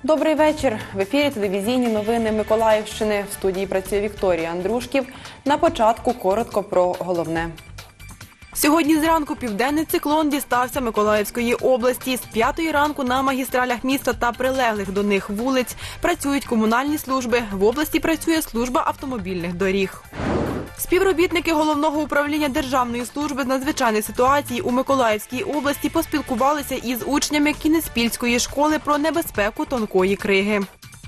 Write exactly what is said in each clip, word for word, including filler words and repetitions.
Добрий вечір. В ефірі телевізійні новини Миколаївщини. В студії працює Вікторія Андрушків. На початку коротко про головне. Сьогодні зранку південний циклон дістався Миколаївської області. З п'ятої ранку на магістралях міста та прилеглих до них вулиць працюють комунальні служби. В області працює служба автомобільних доріг. Співробітники Головного управління Державної служби з надзвичайних ситуацій у Миколаївській області поспілкувалися із учнями Кінеспільської школи про небезпеку тонкої криги.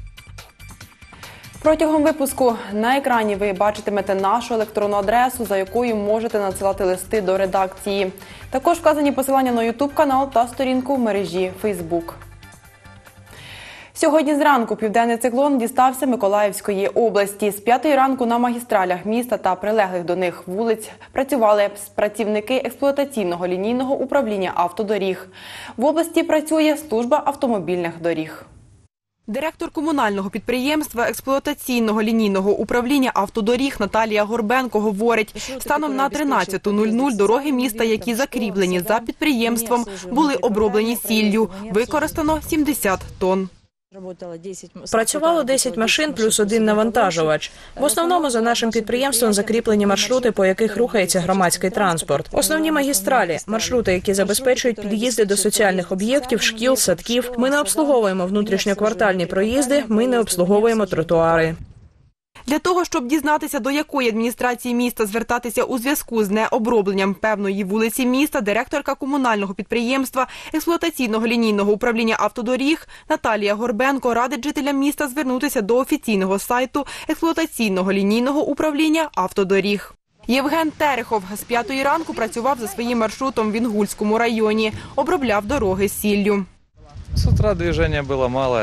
Протягом випуску на екрані ви бачитимете нашу електронну адресу, за якою можете надсилати листи до редакції. Також вказані посилання на ютуб-канал та сторінку в мережі Фейсбук. Сьогодні зранку південний циклон дістався Миколаївської області. З п'ятої ранку на магістралях міста та прилеглих до них вулиць працювали працівники експлуатаційного лінійного управління автодоріг. В області працює служба автомобільних доріг. Директор комунального підприємства експлуатаційного лінійного управління автодоріг Наталія Горбенко говорить, станом на тринадцяту нуль нуль дороги міста, які закріплені за підприємством, були оброблені сіллю. Використано сімдесят тонн. Працювало десять машин плюс один навантажувач. В основному за нашим підприємством закріплені маршрути, по яких рухається громадський транспорт. Основні магістралі – маршрути, які забезпечують під'їзди до соціальних об'єктів, шкіл, садків. Ми не обслуговуємо внутрішньоквартальні проїзди, ми не обслуговуємо тротуари. Для того, щоб дізнатися, до якої адміністрації міста звертатися у зв'язку з необробленням певної вулиці міста, директорка комунального підприємства експлуатаційного лінійного управління автодоріг Наталія Горбенко радить жителям міста звернутися до офіційного сайту експлуатаційного лінійного управління автодоріг. Євген Терехов з п'ятої ранку працював за своїм маршрутом в Інгульському районі, обробляв дороги сіллю. З утра движення було мало.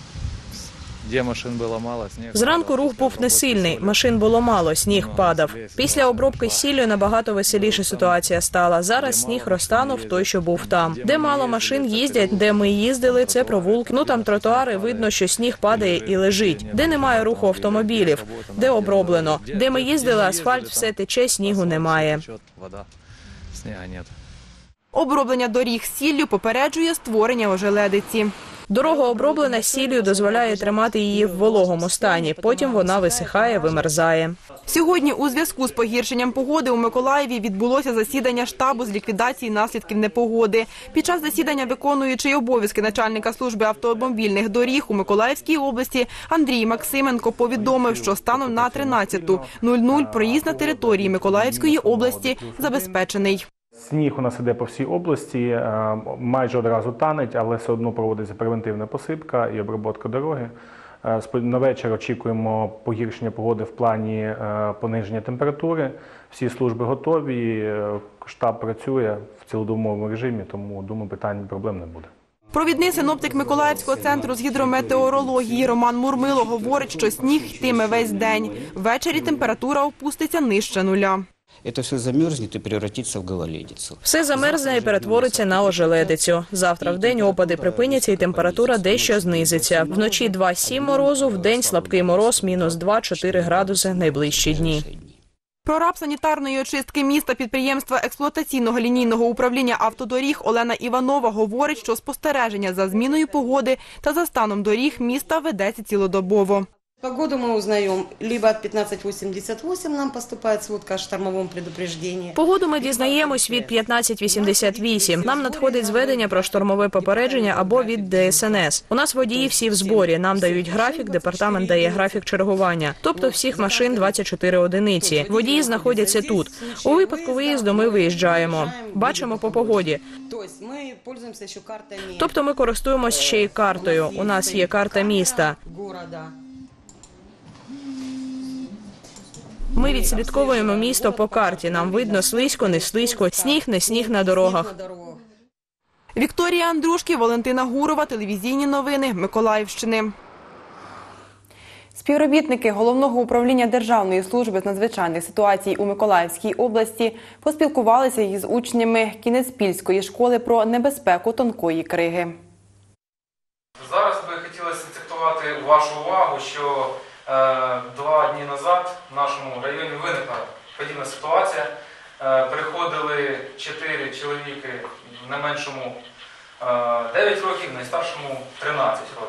Зранку рух був не сильний, машин було мало, сніг падав. Після обробки сіллю набагато веселіша ситуація стала. Зараз сніг розтанув той, що був там. Де мало машин їздять, де ми їздили, це провулки. Ну там тротуари, видно, що сніг падає і лежить. Де немає руху автомобілів, де оброблено. Де ми їздили, асфальт все тече, снігу немає. Оброблення доріг сіллю попереджує створення ожеледиці. Дорога оброблена сіллю дозволяє тримати її в вологому стані. Потім вона висихає, вимерзає. Сьогодні у зв'язку з погіршенням погоди у Миколаєві відбулося засідання штабу з ліквідації наслідків непогоди. Під час засідання виконуючий обов'язки начальника служби автомобільних доріг у Миколаївській області Андрій Максименко повідомив, що станом на тринадцяту нуль нуль проїзд на території Миколаївської області забезпечений. Сніг у нас іде по всій області, майже одразу танеть, але все одно проводиться превентивна посипка і обробка дороги. На вечір очікуємо погіршення погоди в плані пониження температури. Всі служби готові, штаб працює в цілодобовому режимі, тому, думаю, питань, проблем не буде. Провідний синоптик Миколаївського центру з гідрометеорології Роман Мурмило говорить, що сніг йтиме весь день. Ввечері температура опуститься нижче нуля. Це все замерзне і перетвориться в гололедицю. Все замерзне і перетвориться на ожеледицю. Завтра вдень опади припиняться і температура дещо знизиться. Вночі два - сім морозу, вдень слабкий мороз, мінус два - чотири градуси найближчі дні. Прораб санітарної очистки міста підприємства експлуатаційного лінійного управління автодоріг Олена Іванова говорить, що спостереження за зміною погоди та за станом доріг міста ведеться цілодобово. Погоду мы узнаем либо от пятнадцать восемьдесят восемь нам поступает сводка о штормовом предупреждении. Погоду ми дізнаємось від п'ятнадцять вісімдесят вісім. Нам надходить зведення про штормове попередження або від Де Ес Ен Ес. У нас водії всі в зборі. Нам дають графік, департамент дає графік чергування. Тобто всіх машин двадцять чотири одиниці. Водії знаходяться тут. У випадку виїзду ми виїжджаємо. Бачимо по погоді. Тобто ми користуємось ще й картою. У нас є карта міста. Ми відслідковуємо місто по карті. Нам видно слизько, не слизько, сніг, не сніг на дорогах. Вікторія Андрушків, Валентина Гурова, телевізійні новини Миколаївщини. Співробітники Головного управління Державної служби з надзвичайних ситуацій у Миколаївській області поспілкувалися із учнями Кінеспільської школи про небезпеку тонкої криги. Зараз би хотілося акцентувати вашу увагу, що два дні назад в нашому районі виникла подібна ситуація. Приходили чотири чоловіки, найменшому дев'ять років, найстаршому тринадцять років.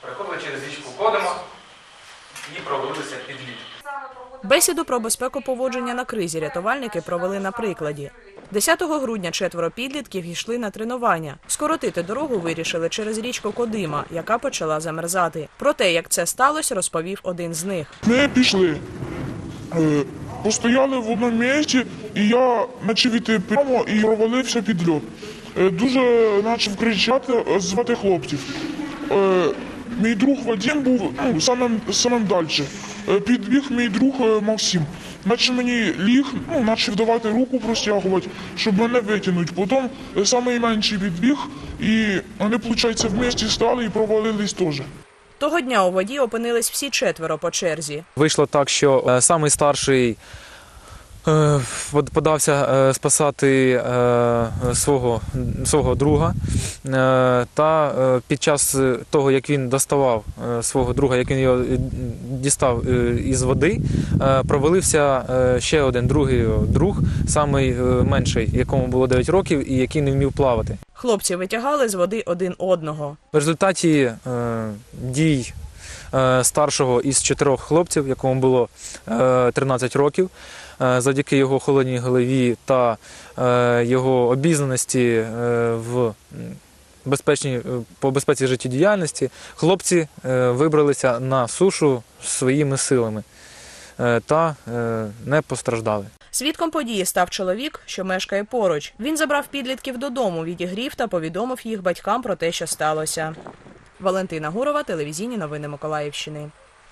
переходили через річку Кодима і провалилися під лід. Бесіду про безпеку поводження на кризі рятувальники провели на прикладі. десятого грудня четверо підлітків йшли на тренування. Скоротити дорогу вирішили через річку Кодима, яка почала замерзати. Про те, як це сталося, розповів один з них. Ми пішли, е, постояли в одному місці, і я почав іти прямо і провалився під лід. Е, дуже почав кричати, звати хлопців. Е, мій друг Вадим був ну, самим, самим далі. Е, підбіг мій друг е, Максим. Наче мені ліг, ну, почав давати руку простягувати, щоб мене витягнути. Потім е, найменший підбіг, і вони, виходить, вместе стали і провалились теж. Того дня у воді опинились всі четверо по черзі. Вийшло так, що е, самий старший е, подався е, спасати е, свого, свого друга, е, та е, під час того, як він доставав е, свого друга, як він його дістав е, із води, е, провалився е, ще один другий друг, самий е, менший, якому було дев'ять років і який не вмів плавати. Хлопці витягали з води один одного. В результаті е, дій е, старшого із чотирьох хлопців, якому було е, тринадцять років, е, завдяки його холодній голові та е, його обізнаності е, в безпечній, по безпеці життєдіяльності, хлопці е, вибралися на сушу своїми силами е, та е, не постраждали. Свідком події став чоловік, що мешкає поруч. Він забрав підлітків додому, відігрів та повідомив їх батькам про те, що сталося. Валентина Гурова, телевізійні новини Миколаївщини.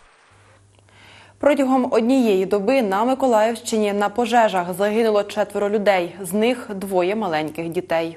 Протягом однієї доби на Миколаївщині на пожежах загинуло четверо людей, з них двоє маленьких дітей.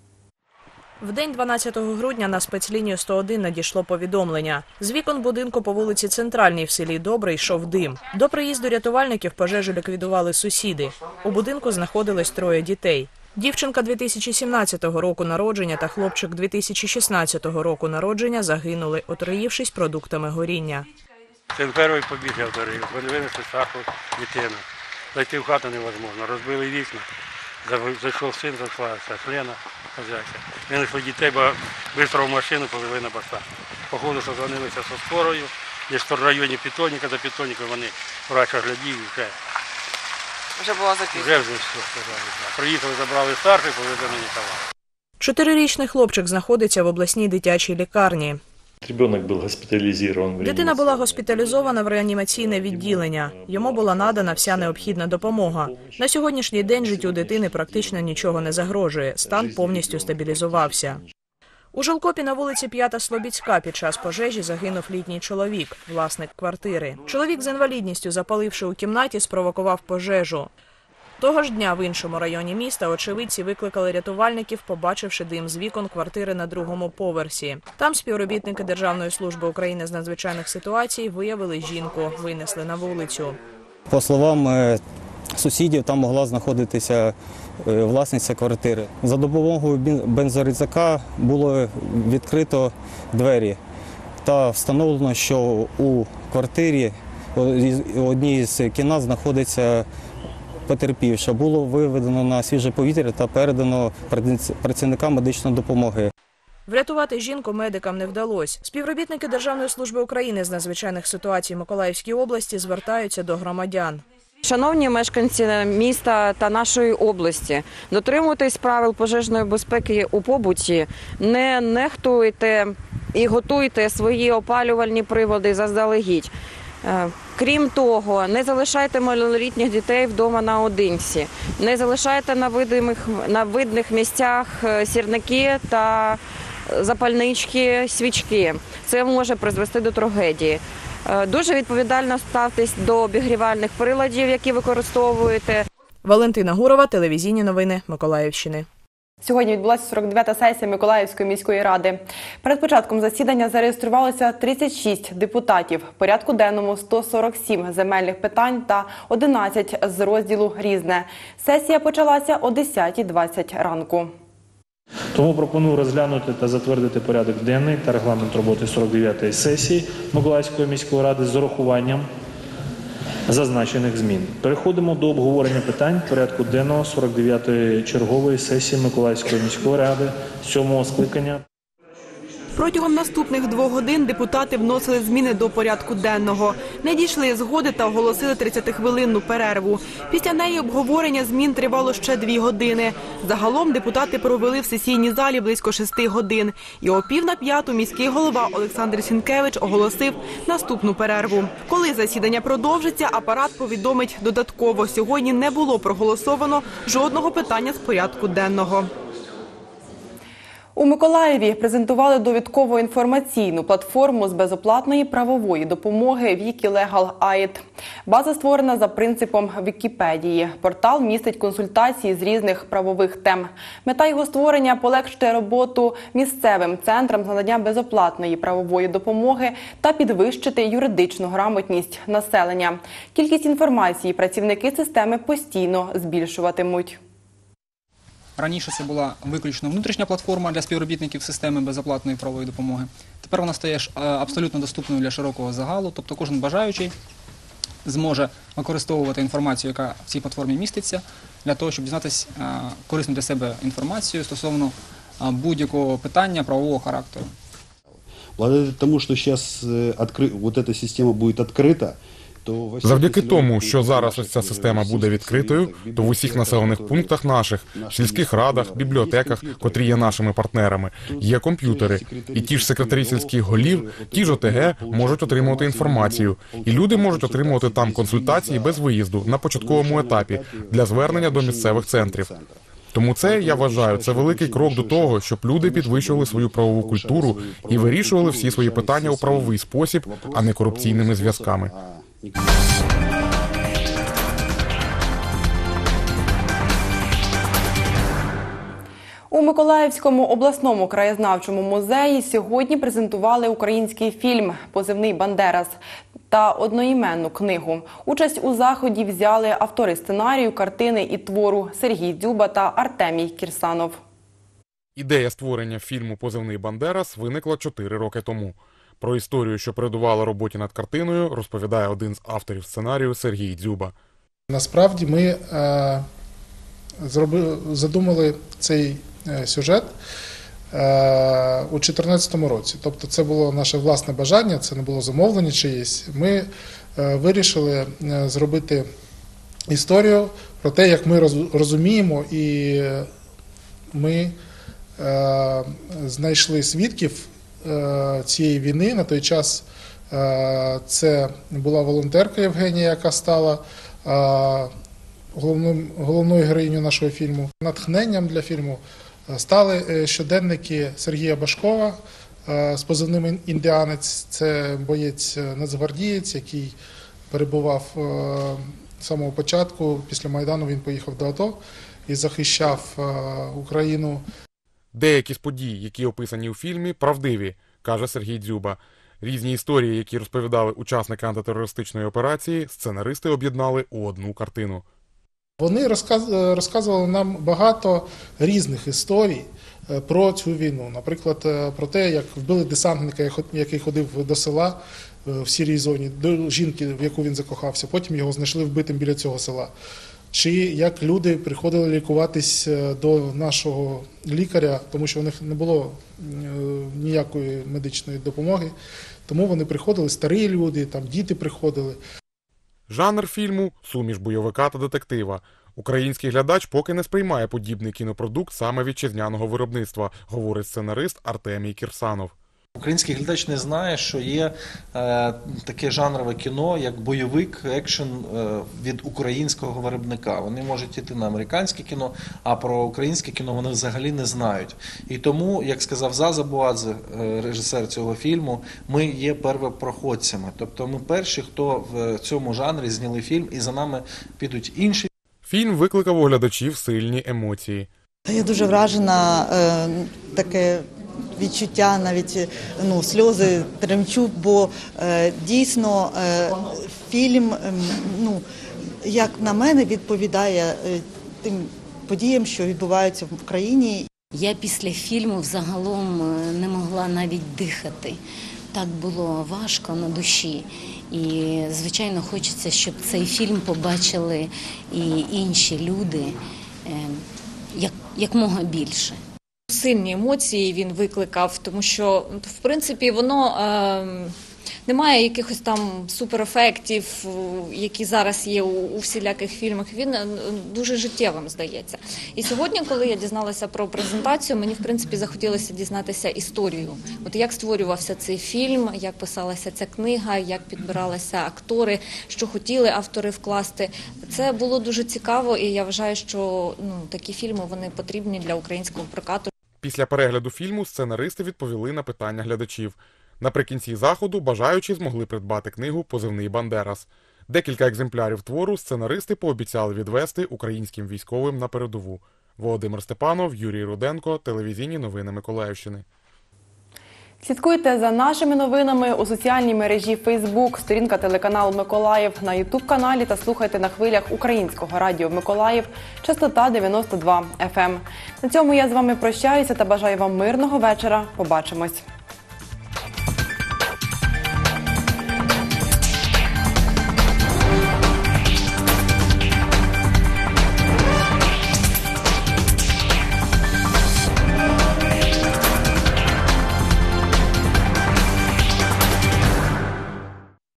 В день дванадцятого грудня на спецлінію сто один надійшло повідомлення. З вікон будинку по вулиці Центральній в селі Добре йшов дим. До приїзду рятувальників пожежу ліквідували сусіди. У будинку знаходилось троє дітей. Дівчинка дві тисячі сімнадцятого року народження та хлопчик дві тисячі шістнадцятого року народження загинули, отруївшись продуктами горіння. Син перший побіг, я вторив. Вони винесли саху дитину. Зайти в хату невозможно. Розбили вікна. Зайшов син, зайшла Лена, хазяйка. Винесли дітей, бо швидко в машину повели на баса. Походу, що дзвонилися зі скорою. Десь в районі Питонника, за Питонником вони врач оглядів і вже. Вже була запізно. Вже вже все сказали. Приїхали, забрали старший, повезли на Ніколаїв. Чотирирічний хлопчик знаходиться в обласній дитячій лікарні. Ребенок був госпіталізований. Дитина була госпіталізована в реанімаційне відділення. Йому була надана вся необхідна допомога. На сьогоднішній день життю дитини практично нічого не загрожує. Стан повністю стабілізувався. У Жолкопі на вулиці П'ята Слобідська під час пожежі загинув літній чоловік, власник квартири. Чоловік з інвалідністю, запаливши у кімнаті, спровокував пожежу. Того ж дня в іншому районі міста очевидці викликали рятувальників, побачивши дим з вікон квартири на другому поверсі. Там співробітники Державної служби України з надзвичайних ситуацій виявили жінку, винесли на вулицю. По словам сусідів, там могла знаходитися власниця квартири. За допомогою бензорізака було відкрито двері та встановлено, що у квартирі одній з кімнат знаходиться потерпівша. Було виведено на свіже повітря та передано працівникам медичної допомоги. Врятувати жінку медикам не вдалося. Співробітники Державної служби України з надзвичайних ситуацій Миколаївській області звертаються до громадян. Шановні мешканці міста та нашої області, дотримуйтесь правил пожежної безпеки у побуті, не нехтуйте і готуйте свої опалювальні прилади заздалегідь. Крім того, не залишайте малолітніх дітей вдома наодинці, не залишайте на видимих, на видних місцях сірники та запальнички, свічки. Це може призвести до трагедії. Дуже відповідально ставтесь до обігрівальних приладів, які використовуєте. Валентина Гурова, телевізійні новини Миколаївщини. Сьогодні відбулася сорок дев'ята сесія Миколаївської міської ради. Перед початком засідання зареєструвалося тридцять шість депутатів. В порядку денному сто сорок сім земельних питань та одинадцять з розділу «Різне». Сесія почалася о десятій двадцять ранку. Тому пропоную розглянути та затвердити порядок денний та регламент роботи сорок дев'ятої сесії Миколаївської міської ради з урахуванням зазначених змін. Переходимо до обговорення питань порядку денного сорок дев'ятої чергової сесії Миколаївської міської ради сьомого скликання. Протягом наступних двох годин депутати вносили зміни до порядку денного. Не дійшли згоди та оголосили тридцятихвилинну перерву. Після неї обговорення змін тривало ще дві години. Загалом депутати провели в сесійній залі близько шести годин. І о пів на п'яту міський голова Олександр Сінкевич оголосив наступну перерву. Коли засідання продовжиться, апарат повідомить додатково. Сьогодні не було проголосовано жодного питання з порядку денного. У Миколаєві презентували довідково-інформаційну платформу з безоплатної правової допомоги Wikilegal Aid. База створена за принципом Вікіпедії. Портал містить консультації з різних правових тем. Мета його створення – полегшити роботу місцевим центрам з надання безоплатної правової допомоги та підвищити юридичну грамотність населення. Кількість інформації працівники системи постійно збільшуватимуть. Раніше це була виключно внутрішня платформа для співробітників системи безоплатної правової допомоги. Тепер вона стає абсолютно доступною для широкого загалу, тобто кожен бажаючий зможе використовувати інформацію, яка в цій платформі міститься, для того, щоб дізнатися корисну для себе інформацію стосовно будь-якого питання правового характеру. Благодаря тому, що зараз вот эта система буде відкрита, завдяки тому, що зараз ось ця система буде відкритою, то в усіх населених пунктах наших, сільських радах, бібліотеках, котрі є нашими партнерами, є комп'ютери. І ті ж секретарі сільських голів, ті ж О Те Ге можуть отримувати інформацію. І люди можуть отримувати там консультації без виїзду на початковому етапі для звернення до місцевих центрів. Тому це, я вважаю, це великий крок до того, щоб люди підвищували свою правову культуру і вирішували всі свої питання у правовий спосіб, а не корупційними зв'язками. У Миколаївському обласному краєзнавчому музеї сьогодні презентували український фільм «Позивний Бандерас» та одноіменну книгу. Участь у заході взяли автори сценарію, картини і твору Сергій Дзюба та Артемій Кірсанов. Ідея створення фільму «Позивний Бандерас» виникла чотири роки тому. Про історію, що передувала роботі над картиною, розповідає один з авторів сценарію Сергій Дзюба. Насправді ми е, зробили, задумали цей е, сюжет е, у дві тисячі чотирнадцятому році. Тобто це було наше власне бажання, це не було замовлення чиєсь. Ми е, вирішили е, зробити історію про те, як ми роз, розуміємо, і ми е, знайшли свідків цієї війни. На той час це була волонтерка Євгенія, яка стала головною, головною героїнею нашого фільму. Натхненням для фільму стали щоденники Сергія Башкова з позивним «Індіанець». Це боєць-нацгвардієць, який перебував з самого початку. Після Майдану він поїхав до АТО і захищав Україну. Деякі з подій, які описані у фільмі, правдиві, каже Сергій Дзюба. Різні історії, які розповідали учасники антитерористичної операції, сценаристи об'єднали у одну картину. Вони розказували нам багато різних історій про цю війну. Наприклад, про те, як вбили десантника, який ходив до села в сірій зоні, до жінки, в яку він закохався. Потім його знайшли вбитим біля цього села. Чи як люди приходили лікуватись до нашого лікаря, тому що у них не було ніякої медичної допомоги. Тому вони приходили, старі люди, там діти приходили. Жанр фільму – суміш бойовика та детектива. Український глядач поки не сприймає подібний кінопродукт саме вітчизняного виробництва, говорить сценарист Артемій Кірсанов. Український глядач не знає, що є е, таке жанрове кіно, як бойовик, екшен е, від українського виробника. Вони можуть йти на американське кіно, а про українське кіно вони взагалі не знають. І тому, як сказав Заза Буадзе, е, режисер цього фільму, ми є первопроходцями. Тобто ми перші, хто в цьому жанрі зняли фільм, і за нами підуть інші. Фільм викликав у глядачів сильні емоції. Я дуже вражена, е, таке відчуття, навіть ну, сльози тремчу, бо е, дійсно е, фільм, е, ну, як на мене, відповідає е, тим подіям, що відбуваються в Україні. Я після фільму взагалом не могла навіть дихати. Так було важко на душі. І, звичайно, хочеться, щоб цей фільм побачили і інші люди, як, якмога більше. Сильні емоції він викликав, тому що, в принципі, воно е, немає якихось там суперефектів, які зараз є у, у всіляких фільмах. Він дуже життєвим здається. І сьогодні, коли я дізналася про презентацію, мені, в принципі, захотілося дізнатися історію. От як створювався цей фільм, як писалася ця книга, як підбиралися актори, що хотіли автори вкласти. Це було дуже цікаво, і я вважаю, що ну, такі фільми, вони потрібні для українського прокату. Після перегляду фільму сценаристи відповіли на питання глядачів. Наприкінці заходу бажаючі змогли придбати книгу «Позивний Бандерас». Декілька екземплярів твору сценаристи пообіцяли відвести українським військовим на передову. Володимир Степанов, Юрій Руденко, телевізійні новини Миколаївщини. Слідкуйте за нашими новинами у соціальній мережі Facebook, сторінка телеканал Миколаїв, на ютуб-каналі та слухайте на хвилях Українського радіо Миколаїв, частота дев'яносто два еф ем. На цьому я з вами прощаюся та бажаю вам мирного вечора. Побачимось.